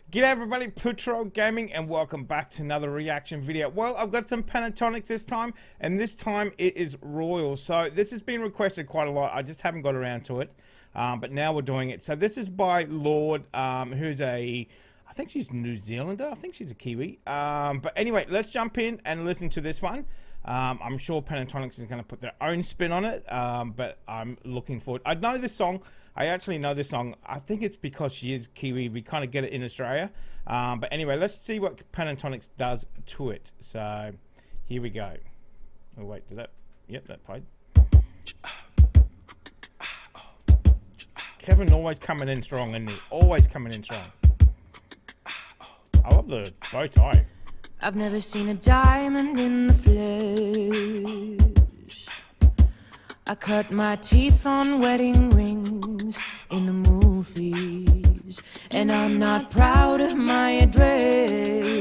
G'day everybody, Putro Gaming, and welcome back to another reaction video. Well, I've got some Pentatonix this time, and this time it is Royals. So this has been requested quite a lot. I just haven't got around to it, but now we're doing it. So this is by Lord, who's I think she's New Zealander. I think she's a Kiwi. But anyway, let's jump in and listen to this one. I'm sure Pentatonix is going to put their own spin on it, but I'm looking forward. I know this song. I actually know this song. I think it's because she is Kiwi. We kind of get it in Australia. But anyway, let's see what Pentatonix does to it. So here we go. Oh, wait, did that? Yep, that played. Kevin always coming in strong, isn't he? Always coming in strong. I love the bow tie. I've never seen a diamond in the flesh. I cut my teeth on wedding rings in the movies, and I'm not proud of my address.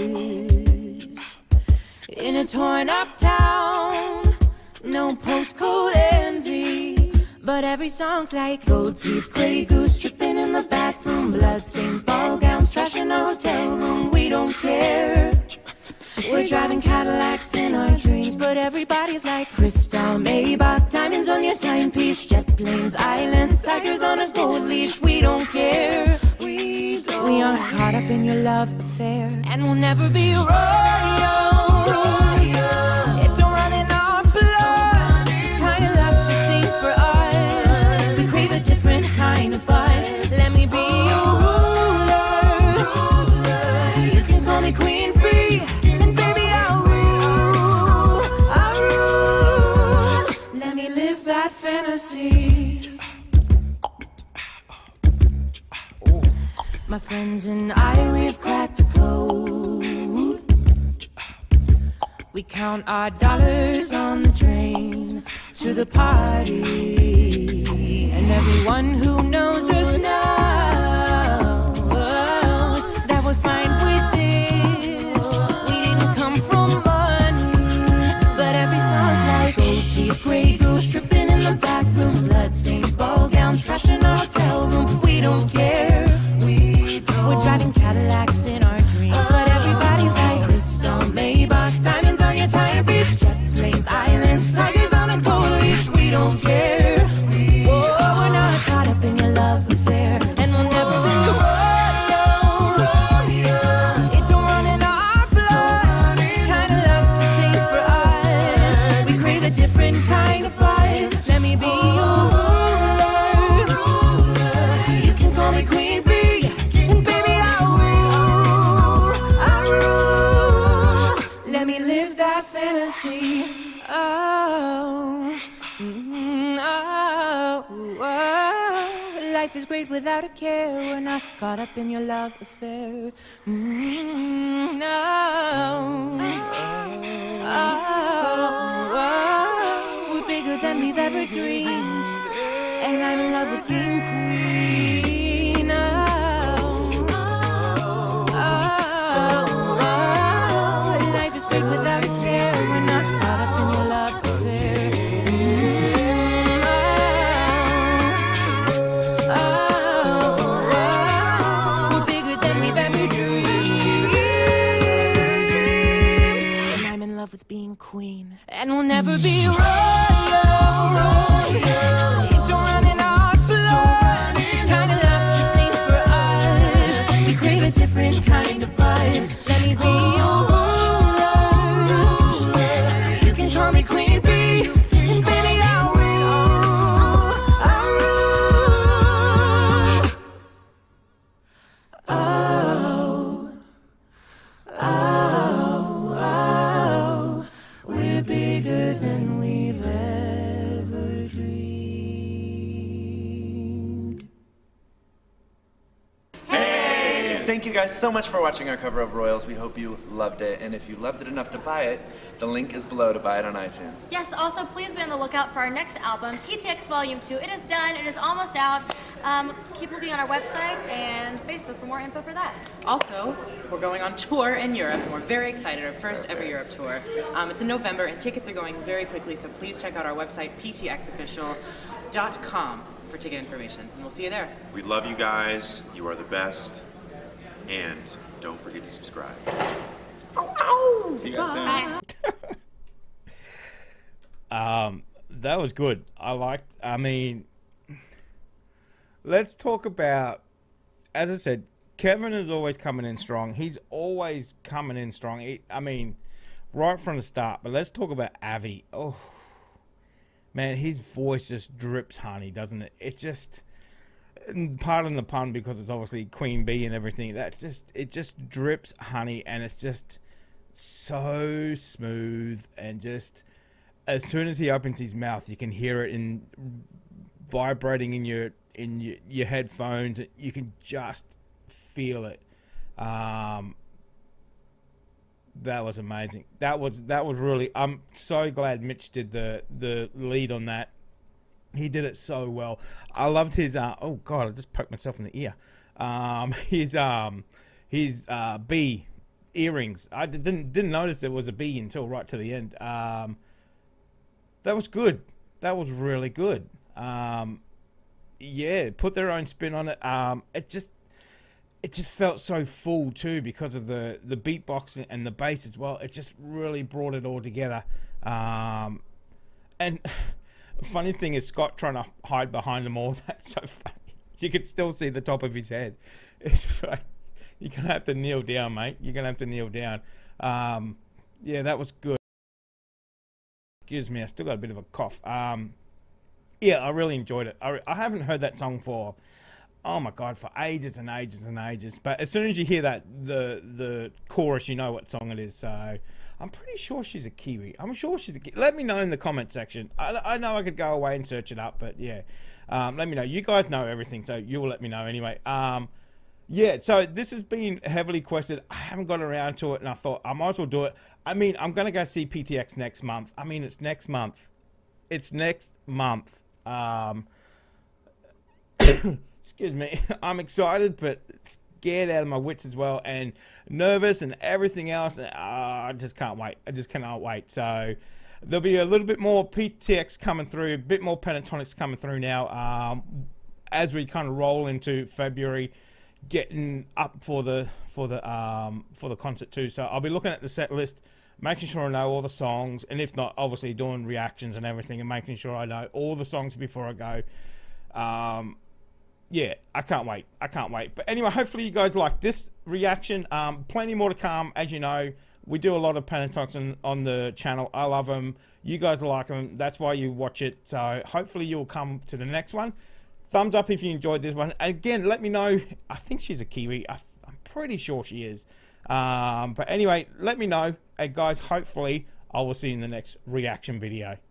In a torn up town, no postcode envy, but every song's like gold teeth, grey goose, dripping in the bathroom, blood stains, ball gowns, trash in a hotel room. We don't care. We're driving Cadillacs in our dreams, but everybody's like crystal, Maybach, diamonds on your timepiece, jet planes, islands, tigers on a gold leash. We don't care. We are caught up in your love affair, and we'll never be royals. It don't run in our blood. This kind of love's just ain't for us. We crave a different kind of buzz. Let me be your ruler. You can call me Queen Bee. My friends and I, we've cracked the code. We count our dollars on the train to the party, and everyone who knows us knows that we're fine with this. We didn't come from money, but every song's like gold teeth, grey goose, dripping in the bathroom, blood stains, ball gowns, trash in our hotel room. We don't care. We're driving Cadillacs in our dreams, but everybody's like crystal, Maybach, diamonds on your timepiece, jet planes, islands, tigers on a gold leash. We don't care. Whoa, we're not caught up in your love affair, and we'll never be royals. It don't run in our blood. This kind of love's just ain't for us. We crave a different kind of buzz. Let me be your ruler. You can call me Queen Bee. Life is great without a care. We're not caught up in your love affair. We're bigger than we've ever dreamed, and I'm in love with King Queen. Life is great without a care. We're not caught up in your love affair. With being queen, and we'll never be royals. It don't run in our blood. This kind of love just ain't for us. We crave a different kind of buzz. Let me be your ruler. You can call me Queen Bee, and baby I'll rule. Bigger than we've ever dreamed. Hey! Thank you guys so much for watching our cover of Royals. We hope you loved it, and if you loved it enough to buy it, the link is below to buy it on iTunes. Yes, also please be on the lookout for our next album, PTX Volume 2. It is done, it is almost out. Keep looking on our website and Facebook for more info for that. Also, we're going on tour in Europe, and we're very excited, our first ever Europe tour. It's in November, and tickets are going very quickly, so please check out our website, ptxofficial.com, for ticket information, and we'll see you there. We love you guys. You are the best. And don't forget to subscribe. See you guys soon. That was good. I mean, let's talk about, as I said, Kevin is always coming in strong. He's always coming in strong. I mean, right from the start. But let's talk about Avi. Oh, man, his voice just drips honey, doesn't it? It just, pardon the pun because it's obviously Queen Bee and everything. It just drips honey, and it's just so smooth, and just as soon as he opens his mouth, you can hear it in vibrating in your headphones. You can just feel it. That was amazing. That was really. I'm so glad Mitch did the lead on that. He did it so well. I loved his. Oh God, I just poked myself in the ear. His bee earrings. I didn't notice there was a bee until right to the end. That was good. That was really good. Yeah, put their own spin on it. It just felt so full too because of the beatbox and the bass as well. It just really brought it all together. And the funny thing is Scott trying to hide behind them all. That's so funny. You could still see the top of his head. It's just like, you're gonna have to kneel down, mate. You're gonna have to kneel down. Yeah, that was good. Excuse me, I still got a bit of a cough. Yeah, I really enjoyed it. I haven't heard that song for, oh my God, for ages and ages and ages. But as soon as you hear that, the chorus, you know what song it is. So I'm pretty sure she's a Kiwi. I'm sure she's a Kiwi. Let me know in the comment section. I know I could go away and search it up, but yeah. Let me know. You guys know everything, so you'll let me know anyway. Yeah, so this has been heavily questioned. I haven't got around to it, and I thought I might as well do it. I mean, I'm going to go see PTX next month. I mean, it's next month. It's next month. Excuse me. I'm excited, but scared out of my wits as well, and nervous and everything else. I just can't wait. I just cannot wait. So there'll be a little bit more PTX coming through, a bit more Pentatonix coming through now, as we kind of roll into February, getting up for the concert too. So I'll be looking at the set list, making sure I know all the songs, and if not, obviously doing reactions and everything, and making sure I know all the songs before I go. Yeah, I can't wait. I can't wait. But anyway, hopefully you guys like this reaction. Plenty more to come. As you know, we do a lot of Pentatonix on the channel. I love them. You guys like them. That's why you watch it. So hopefully you'll come to the next one. Thumbs up if you enjoyed this one. Again, let me know. I think she's a Kiwi. I'm pretty sure she is. But anyway, let me know. And guys, hopefully I will see you in the next reaction video.